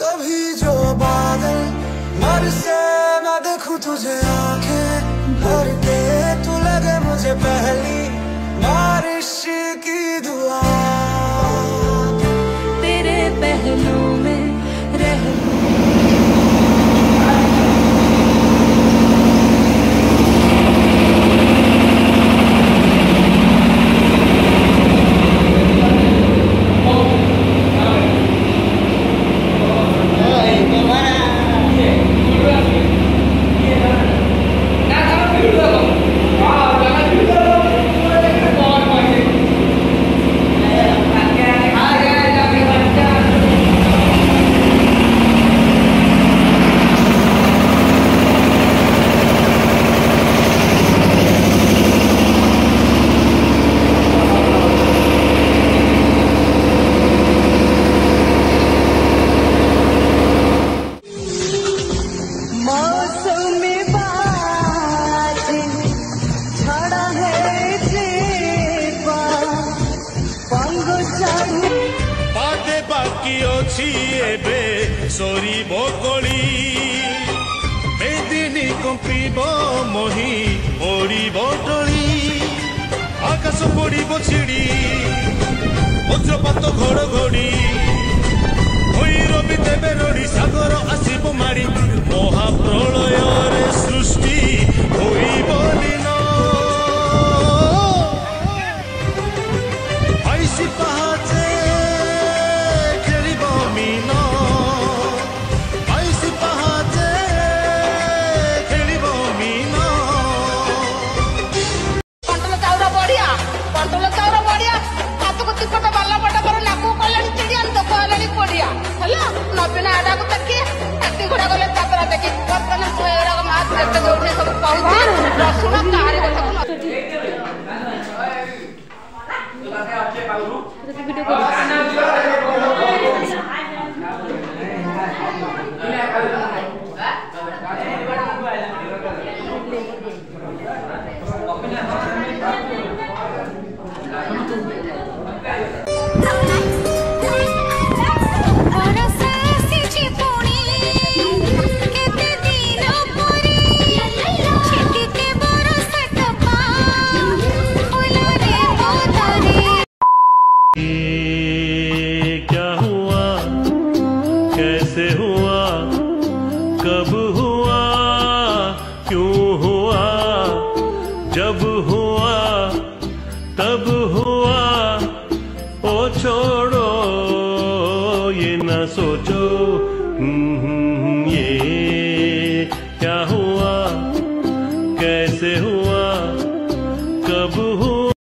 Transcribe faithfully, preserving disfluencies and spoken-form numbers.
कभी जो बादल मर से मैं देखूं तुझे आंखें भर के, तू लगे मुझे पहली बारिश की दुआ। तेरे पहलू में रह सोरी बकड़ी बेदिनी कंपिब मही ओड़ी बटली आकाश पड़ब छिड़ी वज्रपात घड़घड़ी भैरवी देवे रड़ी सागर आसब माड़ी महाप्रलय सृष्टि होईबलीन आईसी पहाचे नवीन आड़ा को तक हाथी घोड़ा गले देखी बर्तन सब पाऊँ रसुण कहारी जब हुआ तब हुआ, ओ छोड़ो ये न सोचो ये क्या हुआ, कैसे हुआ, कब हुआ।